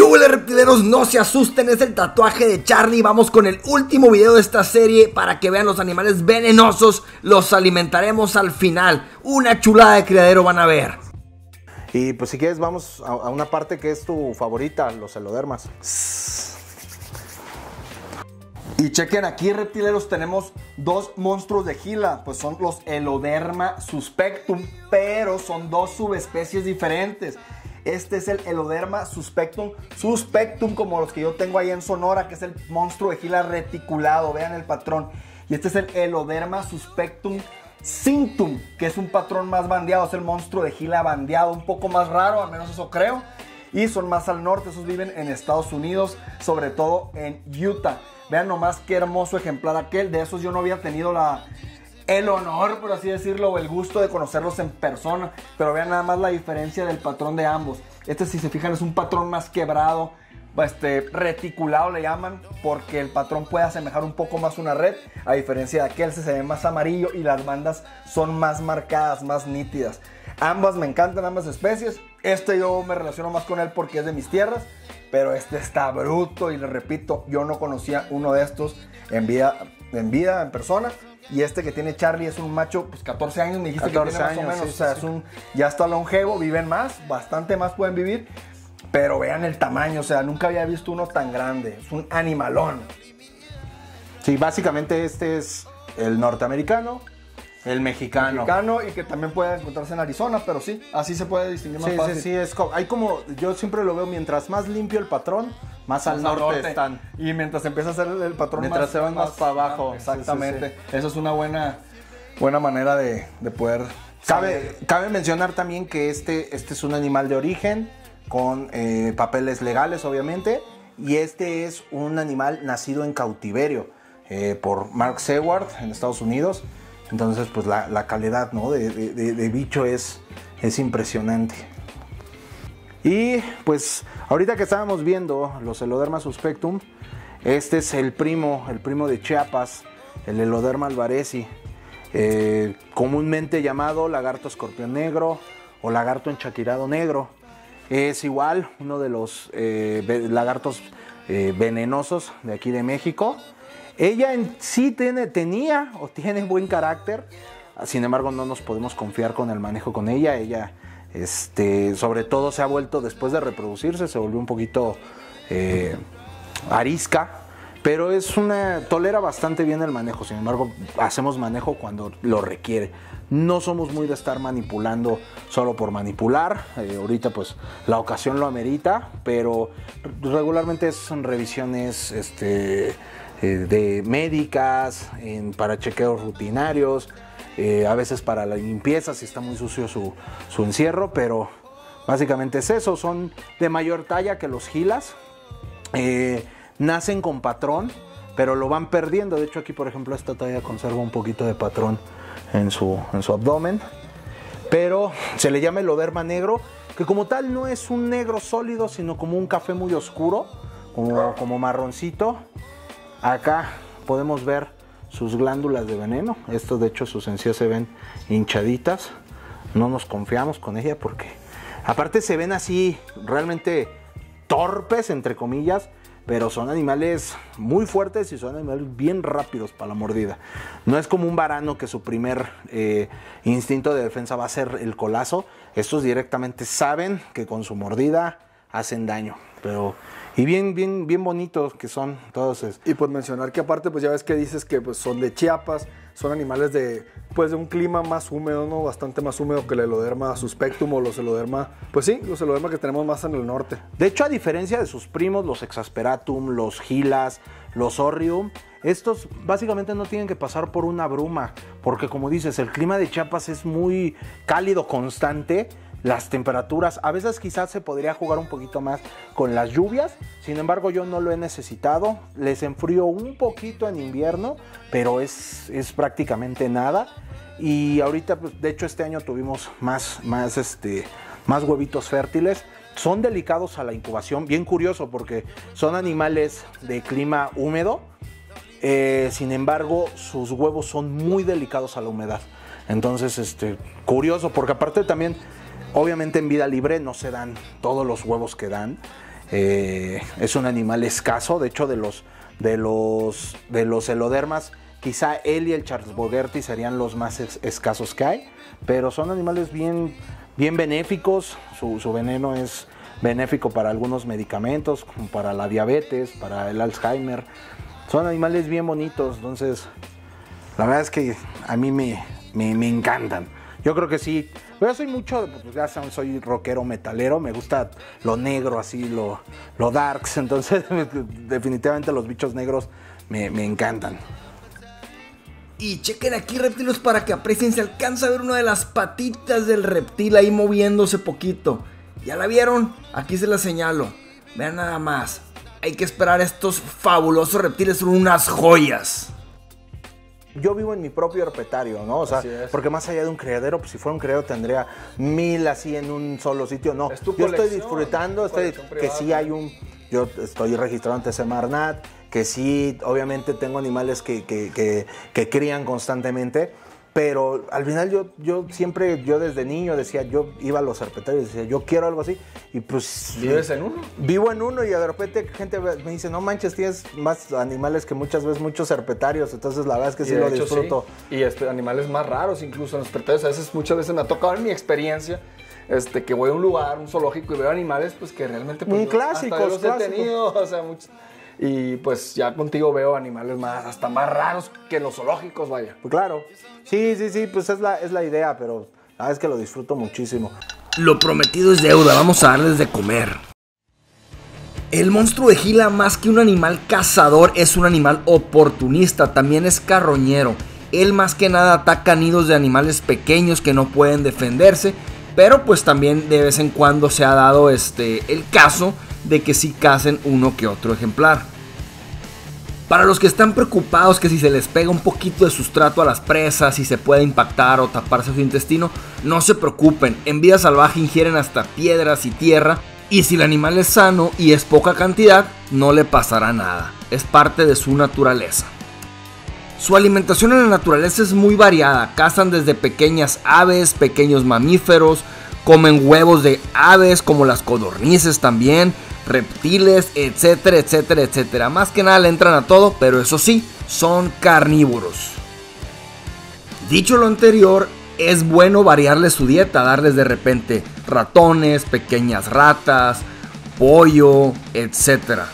huele, reptileros? No se asusten, es el tatuaje de Charlie. Vamos con el último video de esta serie para que vean los animales venenosos. Los alimentaremos al final. Una chulada de criadero van a ver. Y pues si quieres vamos a una parte que es tu favorita, los elodermas. Y chequen aquí, reptileros, tenemos dos monstruos de Gila. Pues son los Eloderma suspectum, pero son dos subespecies diferentes. Este es el Eloderma suspectum, como los que yo tengo ahí en Sonora, que es el monstruo de Gila reticulado, vean el patrón. Y este es el Eloderma suspectum cinctum, que es un patrón más bandeado, es el monstruo de Gila bandeado, un poco más raro, al menos eso creo. Y son más al norte, esos viven en Estados Unidos, sobre todo en Utah. Vean nomás qué hermoso ejemplar aquel, de esos yo no había tenido el honor, por así decirlo, o el gusto de conocerlos en persona. Pero vean nada más la diferencia del patrón de ambos. Este, si se fijan, es un patrón más quebrado, reticulado le llaman, porque el patrón puede asemejar un poco más una red, a diferencia de aquel, se ve más amarillo y las bandas son más marcadas, más nítidas. Ambas me encantan, ambas especies. Este yo me relaciono más con él porque es de mis tierras, pero este está bruto y les repito, yo no conocía uno de estos en vida, en persona. Y este que tiene Charlie es un macho, pues 14 años, me dijiste 14 que tiene más o menos, sí, o sea, sí. Ya está longevo, viven más, bastante más pueden vivir. Pero vean el tamaño, o sea, nunca había visto uno tan grande, es un animalón. Sí, básicamente este es el norteamericano, el mexicano. Y que también puede encontrarse en Arizona, pero sí, así se puede distinguir más fácil. Sí, hay como, yo siempre lo veo, mientras más limpio el patrón, más al norte están. Y mientras empieza a hacer el patrón mientras se van más para abajo. Exactamente, sí. Eso es una buena manera de poder... Cabe mencionar también que este es un animal de origen, con papeles legales obviamente, y este es un animal nacido en cautiverio por Mark Seward en Estados Unidos. Entonces pues la calidad, ¿no? de bicho es impresionante. Y pues ahorita que estábamos viendo los Eloderma suspectum, este es el primo de Chiapas, el Eloderma alvarezi, comúnmente llamado lagarto escorpión negro o lagarto enchaquirado negro. Es igual uno de los lagartos venenosos de aquí de México. Ella en sí tiene buen carácter, sin embargo no nos podemos confiar con el manejo con ella. Ella sobre todo se ha vuelto, después de reproducirse, se volvió un poquito arisca, pero tolera bastante bien el manejo. Sin embargo, hacemos manejo cuando lo requiere. No somos muy de estar manipulando solo por manipular. Ahorita pues la ocasión lo amerita, pero regularmente son revisiones de médicas, para chequeos rutinarios, a veces para la limpieza si está muy sucio su encierro, pero básicamente es eso. Son de mayor talla que los gilas, nacen con patrón, pero lo van perdiendo. De hecho aquí, por ejemplo, esta talla conserva un poquito de patrón en su abdomen, pero se le llama Eloderma negro, que como tal no es un negro sólido, sino como un café muy oscuro, como marroncito. Acá podemos ver sus glándulas de veneno. Esto, de hecho, sus encías se ven hinchaditas. No nos confiamos con ella porque aparte se ven así realmente torpes, entre comillas, pero son animales muy fuertes y son animales bien rápidos para la mordida. No es como un varano que su primer instinto de defensa va a ser el colazo. Estos directamente saben que con su mordida hacen daño. Y bien bonitos que son todos. Y pues mencionar que aparte, pues ya ves que dices que pues son de Chiapas, son animales de un clima más húmedo, ¿no? Bastante más húmedo que el Eloderma suspectum o los Eloderma, pues sí, los Eloderma que tenemos más en el norte. De hecho, a diferencia de sus primos, los Exasperatum, los Gilas, los Orrium, estos básicamente no tienen que pasar por una bruma, porque como dices, el clima de Chiapas es muy cálido, constante. Las temperaturas, a veces quizás se podría jugar un poquito más con las lluvias, sin embargo yo no lo he necesitado. Les enfrío un poquito en invierno, pero es prácticamente nada. Y ahorita, pues, de hecho este año tuvimos más huevitos fértiles. Son delicados a la incubación, bien curioso porque son animales de clima húmedo, sin embargo sus huevos son muy delicados a la humedad. Entonces, curioso, porque aparte también, obviamente en vida libre no se dan todos los huevos que dan. Es un animal escaso, de hecho de los elodermas, quizá él y el Charles Bogerty serían los más escasos que hay, pero son animales bien benéficos. Su veneno es benéfico para algunos medicamentos, como para la diabetes, para el Alzheimer. Son animales bien bonitos, entonces la verdad es que a mí me encantan. Yo creo que sí. Yo soy mucho, pues ya soy rockero metalero, me gusta lo negro, así, lo darks. Entonces, definitivamente los bichos negros me encantan. Y chequen aquí, reptiles, para que aprecien. Se alcanza a ver una de las patitas del reptil ahí moviéndose poquito. ¿Ya la vieron? Aquí se la señalo. Vean nada más. Hay que esperar, estos fabulosos reptiles son unas joyas. Yo vivo en mi propio herpetario, ¿no? O sea, porque más allá de un criadero, pues si fuera un criadero tendría 1000 así en un solo sitio. No, yo estoy disfrutando, que sí hay yo estoy registrado ante Semarnat, que sí, obviamente tengo animales que crían constantemente, pero al final yo siempre, yo desde niño decía, yo iba a los herpetarios y decía, yo quiero algo así, y pues... ¿Vives en uno? Vivo en uno, y de repente gente me dice, no manches, tienes más animales que muchas veces muchos herpetarios, entonces la verdad es que sí lo disfruto. Sí. Y animales más raros incluso en los herpetarios, muchas veces me ha tocado en mi experiencia, que voy a un lugar, un zoológico, y veo animales pues que realmente... Pues, clásicos, hasta yo los he tenido, o sea, muchos... Y pues ya contigo veo animales hasta más raros que los zoológicos, vaya. Pues claro. Sí, pues es la idea, pero la verdad es que lo disfruto muchísimo. Lo prometido es deuda, vamos a darles de comer. El monstruo de Gila, más que un animal cazador, es un animal oportunista, también es carroñero. Él más que nada ataca nidos de animales pequeños que no pueden defenderse, pero pues también de vez en cuando se ha dado el caso de que sí cacen uno que otro ejemplar. Para los que están preocupados que si se les pega un poquito de sustrato a las presas, si se puede impactar o taparse su intestino, no se preocupen. En vida salvaje ingieren hasta piedras y tierra, y si el animal es sano y es poca cantidad, no le pasará nada. Es parte de su naturaleza. Su alimentación en la naturaleza es muy variada. Cazan desde pequeñas aves, pequeños mamíferos, comen huevos de aves como las codornices también, reptiles, etcétera, etcétera, etcétera. Más que nada le entran a todo, pero eso sí, son carnívoros. Dicho lo anterior, es bueno variarles su dieta, darles de repente ratones, pequeñas ratas, pollo, etcétera.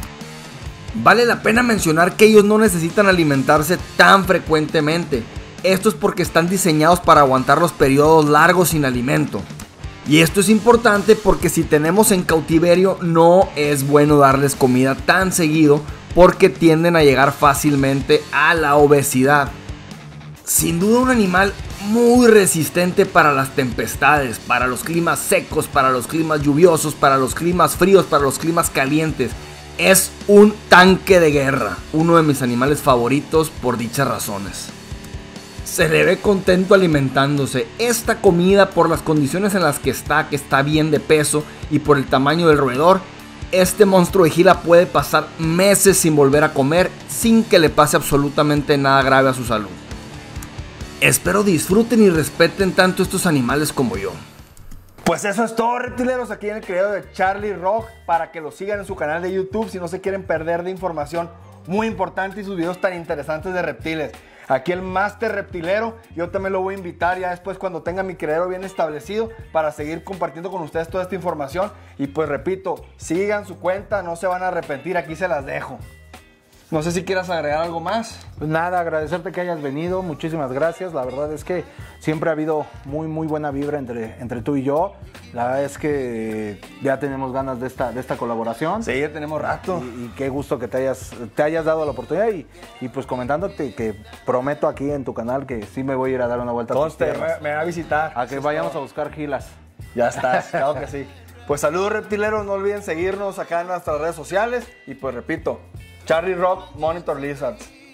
Vale la pena mencionar que ellos no necesitan alimentarse tan frecuentemente. Esto es porque están diseñados para aguantar los periodos largos sin alimento. Y esto es importante porque si tenemos en cautiverio no es bueno darles comida tan seguido, porque tienden a llegar fácilmente a la obesidad. Sin duda un animal muy resistente para las tempestades, para los climas secos, para los climas lluviosos, para los climas fríos, para los climas calientes. Es un tanque de guerra, uno de mis animales favoritos por dichas razones. Se le ve contento alimentándose. Esta comida, por las condiciones en las que está bien de peso y por el tamaño del roedor, este monstruo de Gila puede pasar meses sin volver a comer sin que le pase absolutamente nada grave a su salud. Espero disfruten y respeten tanto estos animales como yo. Pues eso es todo, reptileros, aquí en el creador de Charlie Rock, para que lo sigan en su canal de YouTube si no se quieren perder de información muy importante y sus videos tan interesantes de reptiles. Aquí el máster reptilero, yo también lo voy a invitar ya después cuando tenga mi criadero bien establecido para seguir compartiendo con ustedes toda esta información. Y pues repito, sigan su cuenta, no se van a arrepentir, aquí se las dejo. No sé si quieras agregar algo más. Pues nada, agradecerte que hayas venido, muchísimas gracias. La verdad es que siempre ha habido muy buena vibra entre tú y yo. La verdad es que ya tenemos ganas de esta colaboración. Sí, ya tenemos rato. Y qué gusto que te hayas dado la oportunidad y pues comentándote que prometo aquí en tu canal que sí me voy a ir a dar una vuelta a tus tierras. Me va a visitar. A que vayamos a buscar gilas. Ya estás, claro que sí. Pues saludos, reptileros, no olviden seguirnos acá en nuestras redes sociales y pues repito, Charlie Rock Monitor Lizards.